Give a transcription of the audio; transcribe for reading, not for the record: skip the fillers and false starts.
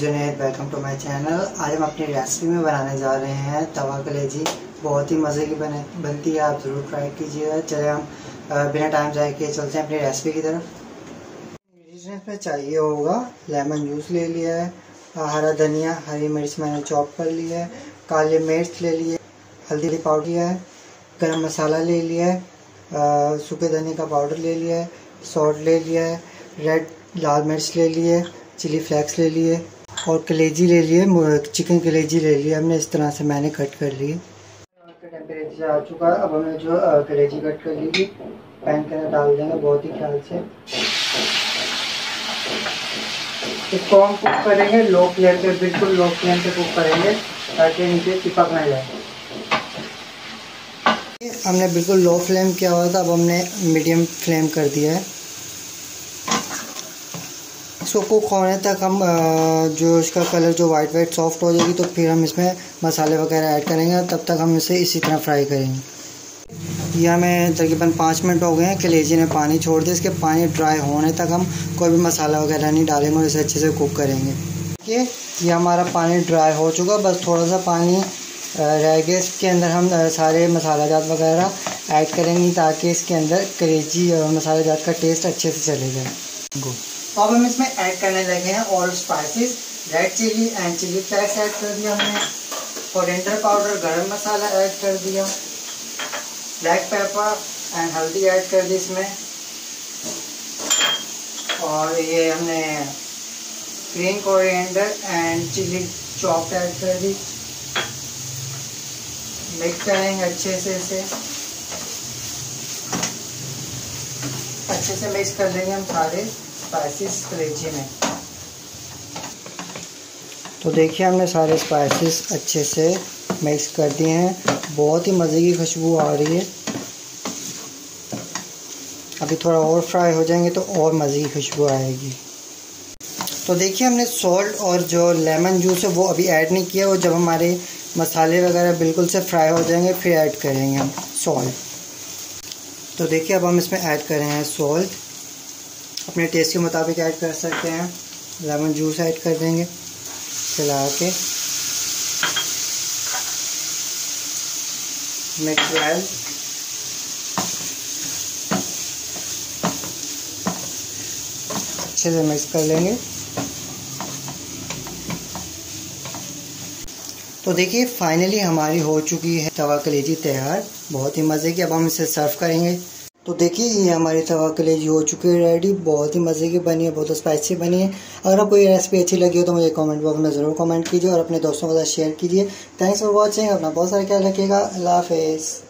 Junaid, welcome to my channel. आज हम अपनी रेसिपी में बनाने जा रहे हैं तवा कलेजी। बहुत ही मज़े की बनती है, आप ज़रूर ट्राई कीजिएगा। चले हम बिना टाइम ज़ाया किए चलते हैं अपनी रेसिपी की तरफ। इंग्रेडिएंट्स में चाहिए होगा लेमन जूस ले लिया है, हरा धनिया, हरी मिर्च मैंने चॉप कर लिया है, काली मिर्च ले लिए, हल्दी पाउडर लिया है, गरम मसाला ले लिया है, सूखे धनिया का पाउडर ले लिया है, सॉल्ट ले लिया है, रेड लाल मिर्च ले लिए, चिली फ्लेक्स ले लिए और कलेजी ले लिए, चिकन कलेजी ले लिए हमने। इस तरह से मैंने कट कर लिए। टेम्परेचर आ चुका है। अब हमने जो कलेजी कट कर ली थी पैन के अंदर डाल देंगे बहुत ही ख्याल से। इसको हम कुक करेंगे लो फ्लेम पे, बिल्कुल लो फ्लेम पे कुक करेंगे ताकि नीचे चिपक ना जाए। हमने बिल्कुल लो फ्लेम किया हुआ था, अब हमने मीडियम फ्लेम कर दिया है। इसको कुक होने तक हम जो इसका कलर जो वाइट सॉफ्ट हो जाएगी तो फिर हम इसमें मसाले वगैरह ऐड करेंगे। तब तक हम इसे इसी तरह फ्राई करेंगे। ये हमें तकरीबन 5 मिनट हो गए हैं। कलेजी ने पानी छोड़ दिया। इसके पानी ड्राई होने तक हम कोई भी मसाला वगैरह नहीं डालेंगे और इसे अच्छे से कुक करेंगे। देखिए ये हमारा पानी ड्राई हो चुका, बस थोड़ा सा पानी रह गया। इसके अंदर हम सारे मसाला जात वगैरह ऐड करेंगे ताकि इसके अंदर कलेजी और मसाला जात का टेस्ट अच्छे से चले जाए। तो अब हम इसमें ऐड करने लगे हैं all spices. Red chili and chili flakes add कर दिया हमने, कोरिएंडर पाउडर, गरम मसाला ऐड कर दिया, ब्लैक पेपर एंड हल्दी ऐड कर दी इसमें, और ये हमने green coriander and chili chop add कर दी। मिक्स करेंगे अच्छे से, इसे अच्छे से मिक्स कर लेंगे हम सारे स्पाइसेस कलेजी में। तो देखिए हमने सारे स्पाइसेस अच्छे से मिक्स कर दिए हैं। बहुत ही मज़े की खुशबू आ रही है। अभी थोड़ा और फ्राई हो जाएंगे तो और मज़े की खुशबू आएगी। तो देखिए हमने सॉल्ट और जो लेमन जूस है वो अभी ऐड नहीं किया, वो जब हमारे मसाले वगैरह बिल्कुल से फ्राई हो जाएंगे फिर ऐड करेंगे हम सॉल्ट। तो देखिए अब हम इसमें ऐड कर रहे हैं सॉल्ट, अपने टेस्ट के मुताबिक ऐड कर सकते हैं। लेमन जूस ऐड कर देंगे चला के, मिक्स वेल। अच्छे से मिक्स कर लेंगे। तो देखिए फाइनली हमारी हो चुकी है तवा कलेजी तैयार, बहुत ही मज़े की। अब हम इसे सर्व करेंगे। तो देखिए ये हमारी तवा कलेजी हो चुकी है रेडी। बहुत ही मज़े की बनी है, बहुत स्पाइसी बनी है। अगर आपको ये रेसिपी अच्छी लगी हो तो मुझे कमेंट बॉक्स में ज़रूर कमेंट कीजिए और अपने दोस्तों के साथ शेयर कीजिए। Thanks for watching. अपना बहुत सारा ख्याल रखिएगा। अल्लाह हाफिज़।